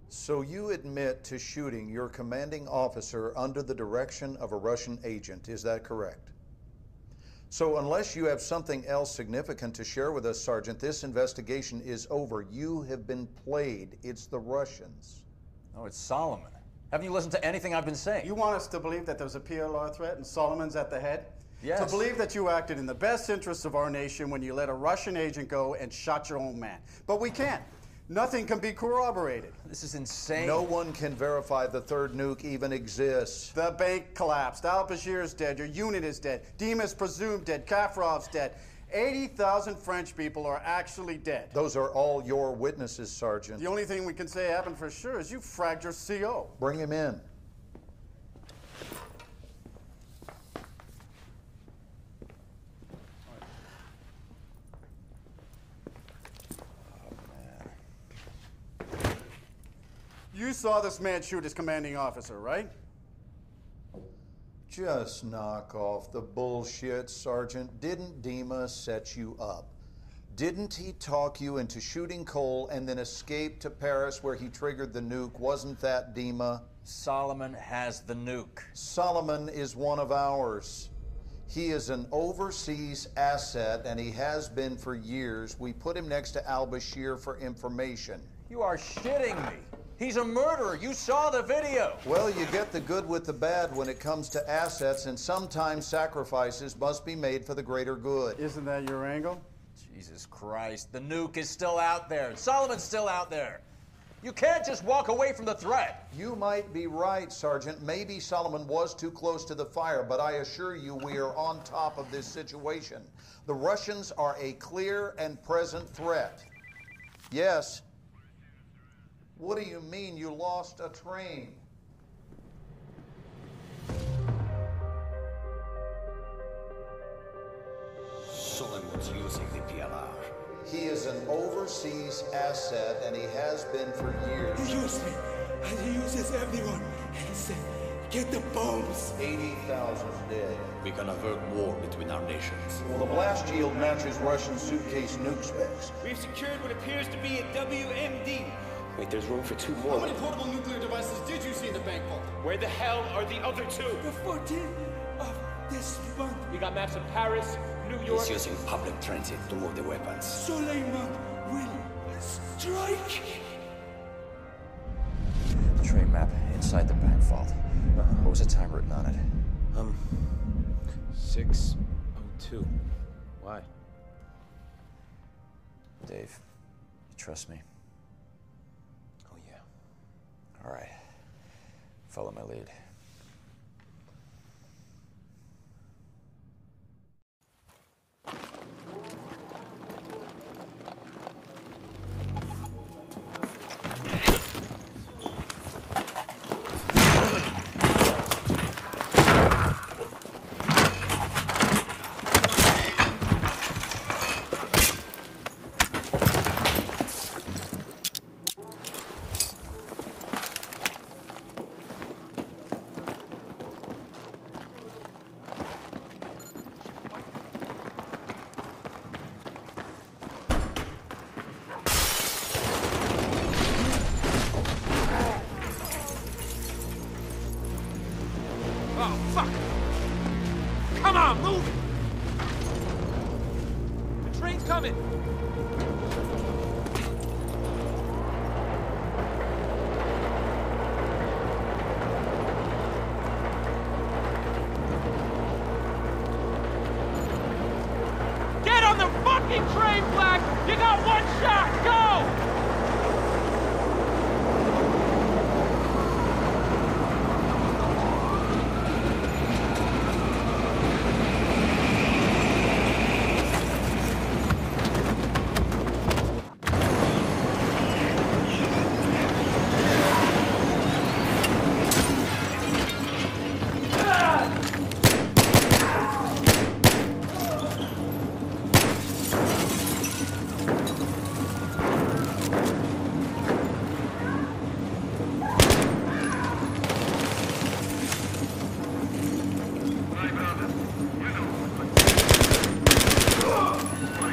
So you admit to shooting your commanding officer under the direction of a Russian agent, is that correct? So unless you have something else significant to share with us, Sergeant, this investigation is over. You have been played. It's the Russians. Oh, it's Solomon. Haven't you listened to anything I've been saying? You want us to believe that there's a PLR threat and Solomon's at the head? Yes. To believe that you acted in the best interests of our nation when you let a Russian agent go and shot your own man. But we can't. Nothing can be corroborated. This is insane. No one can verify the third nuke even exists. The bank collapsed. Al-Bashir's dead. Your unit is dead. Dima's presumed dead. Kaffarov's dead. 80,000 French people are actually dead. Those are all your witnesses, Sergeant. The only thing we can say happened for sure is you fragged your CO. Bring him in. You saw this man shoot his commanding officer, right? Just knock off the bullshit, Sergeant. Didn't Dima set you up? Didn't he talk you into shooting Cole and then escape to Paris where he triggered the nuke? Wasn't that Dima? Solomon has the nuke. Solomon is one of ours. He is an overseas asset, and he has been for years. We put him next to al-Bashir for information. You are shitting me. He's a murderer. You saw the video. Well, you get the good with the bad when it comes to assets, and sometimes sacrifices must be made for the greater good. Isn't that your angle? Jesus Christ. The nuke is still out there. Solomon's still out there. You can't just walk away from the threat. You might be right, Sergeant. Maybe Solomon was too close to the fire, but I assure you we are on top of this situation. The Russians are a clear and present threat. Yes. What do you mean you lost a train? Solomon's using the PLR. He is an overseas asset, and he has been for years. He used me, and he uses everyone. And he said, get the bombs. 80,000 dead. We can avert war between our nations. Well, the blast yield matches Russian suitcase nuke specs. We've secured what appears to be a WMD. Wait, there's room for two How more. many portable nuclear devices did you see in the bank vault? Where the hell are the other two? The 14th of this month. We got maps of Paris, New York. He's using public transit to move the weapons. Suleiman will strike. The train map inside the bank vault. What was the time written on it? 6:02. Why? Dave, you trust me? Oh, yeah. All right. Follow my lead. Oh, fuck! Come on, move it! The train's coming! Get on the fucking train, Black! You got one shot! Go!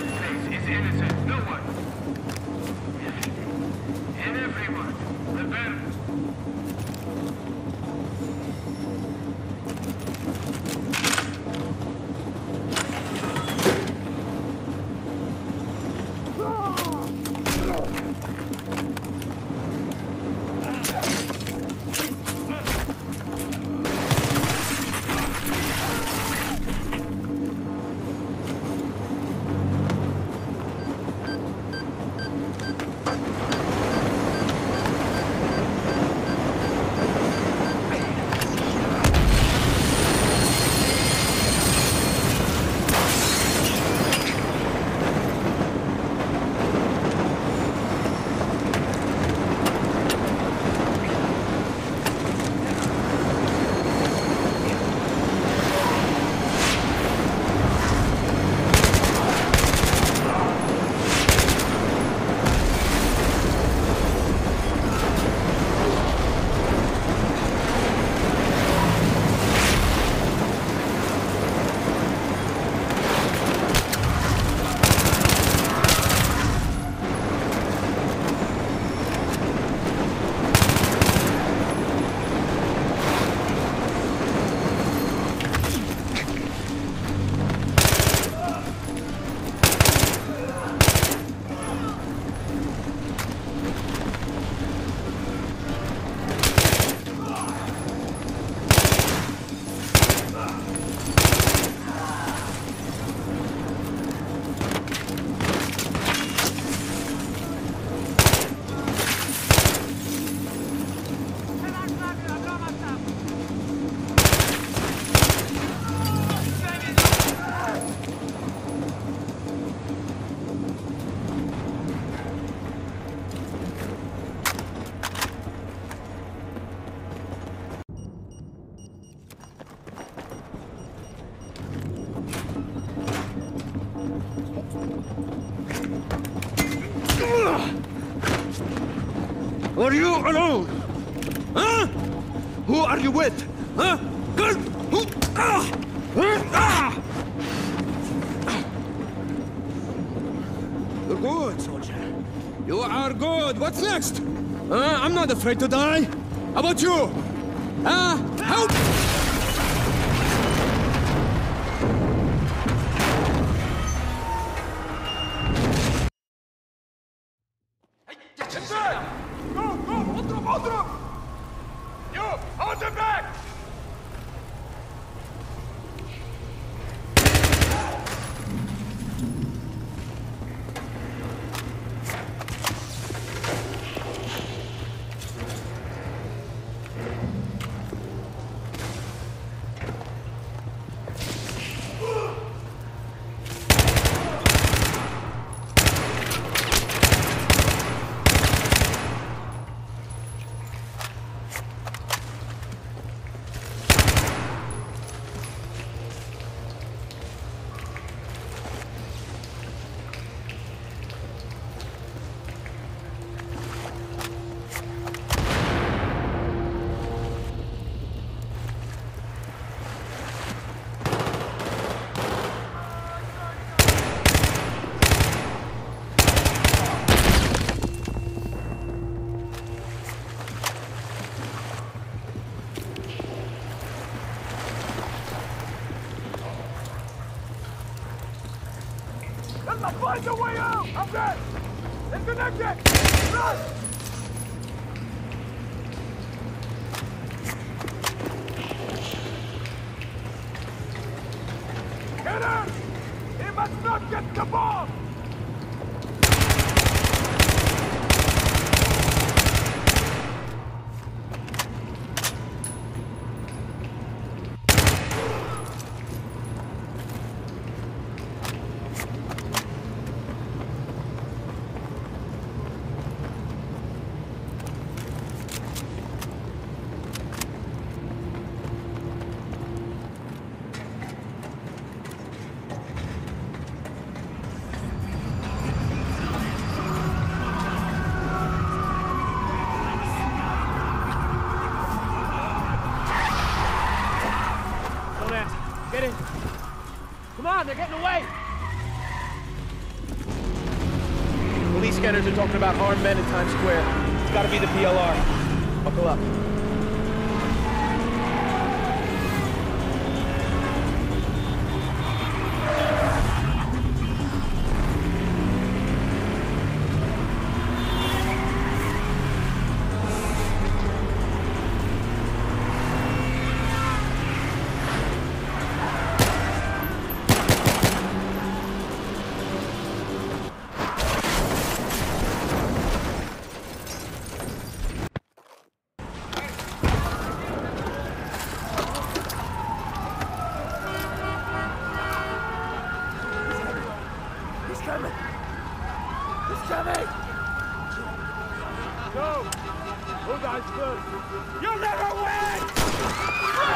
And everyone, the better Or you alone? Huh? Who are you with? Huh? Good? Who? You're good, soldier. You are good. What's next? I'm not afraid to die. How about you? Help! Find a way out! I'm dead! Disconnect it! Run! Get him! He must not get the bomb! Get in! Come on, they're getting away! Police scanners are talking about armed men in Times Square. It's gotta be the PLR. Buckle up. Go! Hold on, good. You'll never win!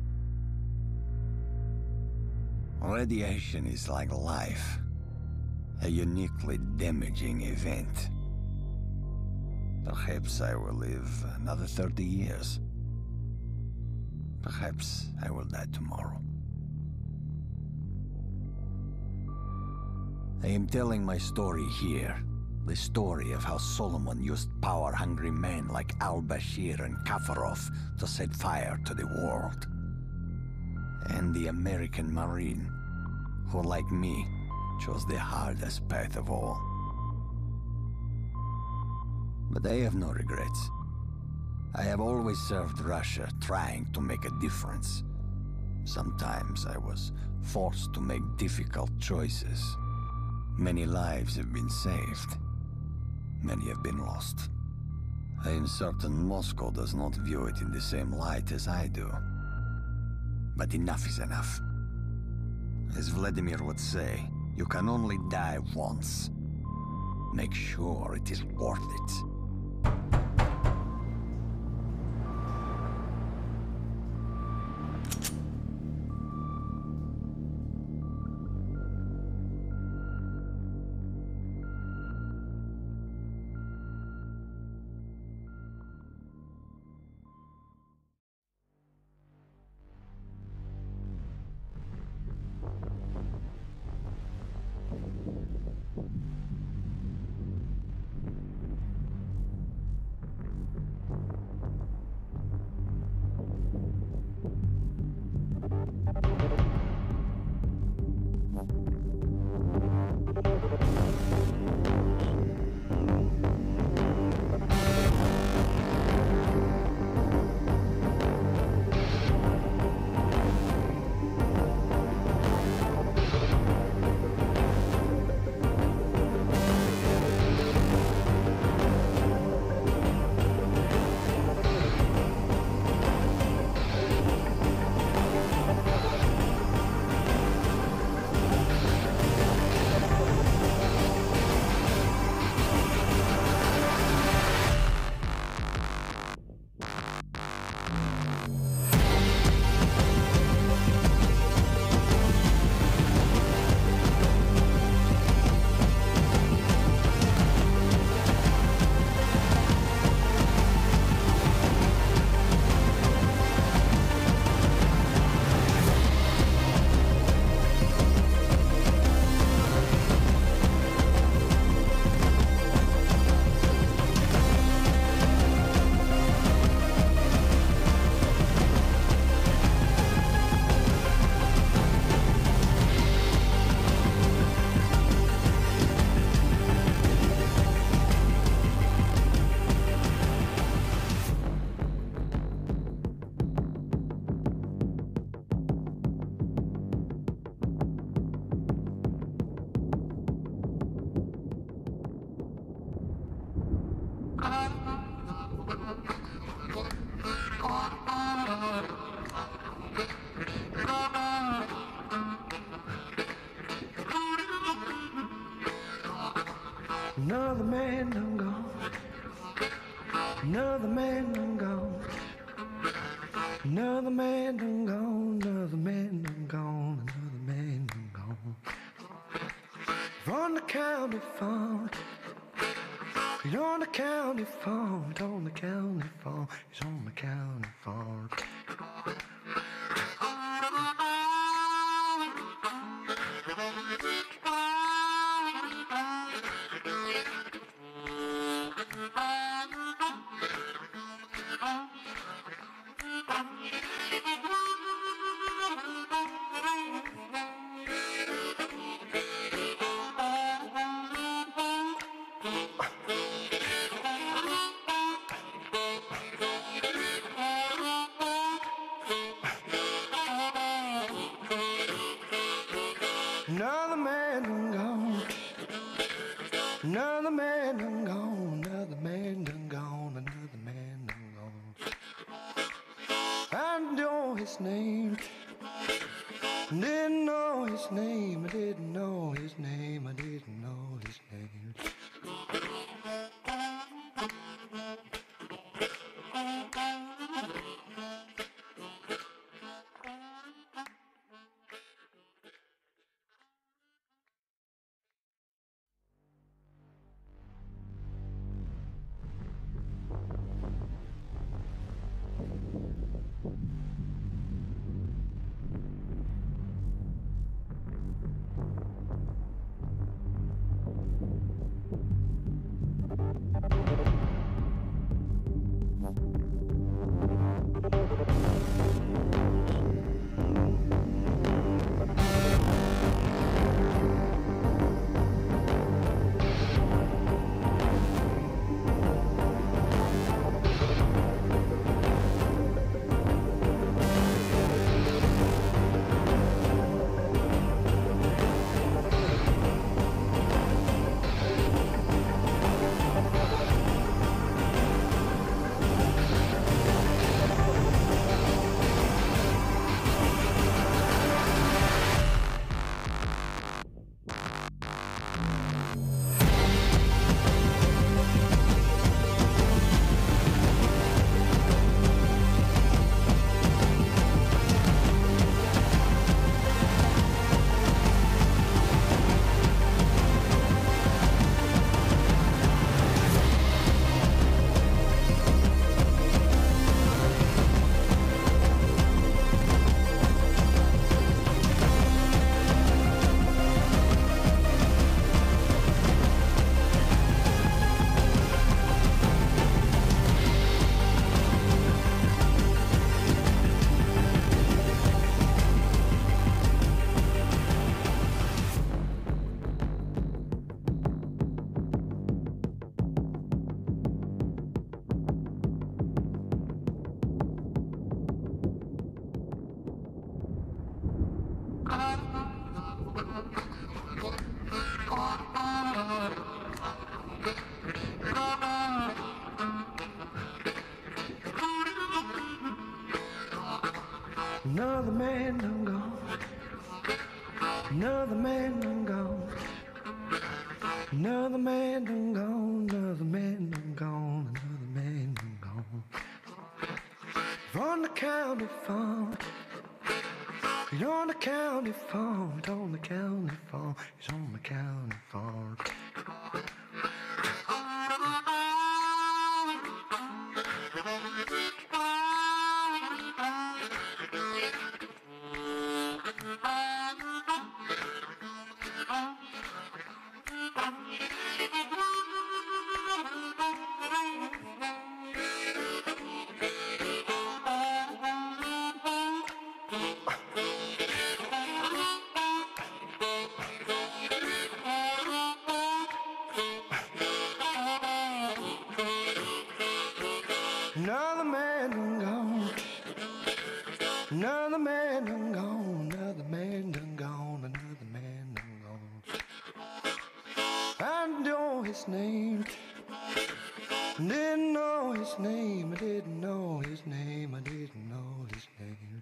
Radiation is like life. A uniquely damaging event. Perhaps I will live another 30 years. Perhaps I will die tomorrow. I am telling my story here. The story of how Solomon used power-hungry men like al-Bashir and Kafarov to set fire to the world. And the American Marine, who, like me, chose the hardest path of all. But I have no regrets. I have always served Russia, trying to make a difference. Sometimes I was forced to make difficult choices. Many lives have been saved. Many have been lost. I am certain Moscow does not view it in the same light as I do. But enough is enough. As Vladimir would say, you can only die once. Make sure it is worth it. Another man done gone. Another man done gone. Another man done gone. Another man done gone. Another man done gone. On the county phone. He's on the county phone. He's on the county phone. He's on the county phone. Another man done gone. Another man done gone. Another man done gone. Another man done gone. I know his name. Didn't know his name. I didn't know his name. I didn't know his name. Another man done gone. Another man done gone. Another man done gone. Another man done gone. On the county farm. He's on the county farm. He's on the county farm. He's on the county farm. Another man done gone. Another man done gone. Another man done gone. Another man done gone. I know his name. Didn't know his name. I didn't know his name. I didn't know his name.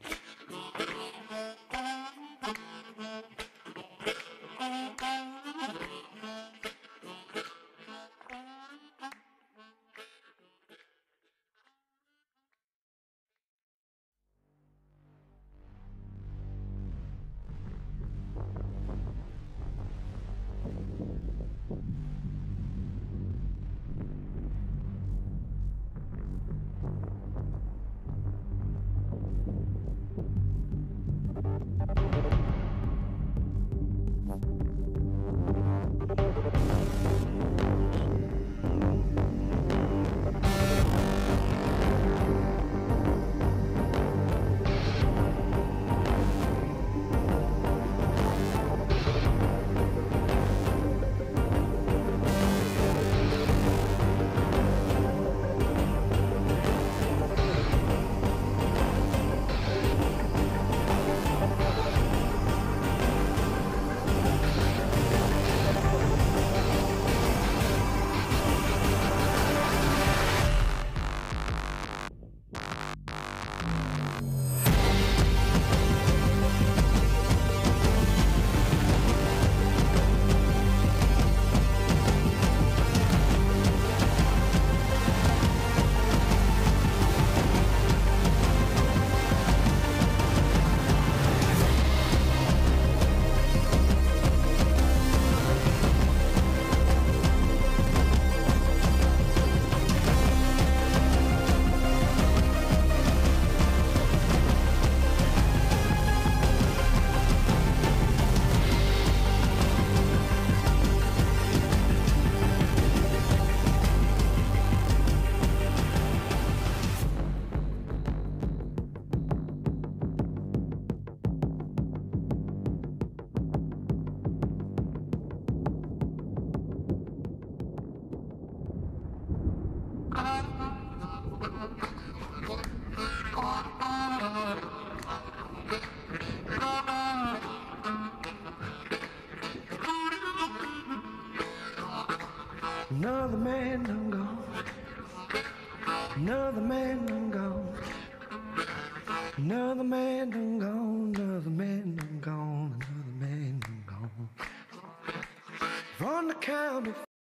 Another man done gone. Another man done gone. Another man done gone. Another man done gone. Another man done gone. On the county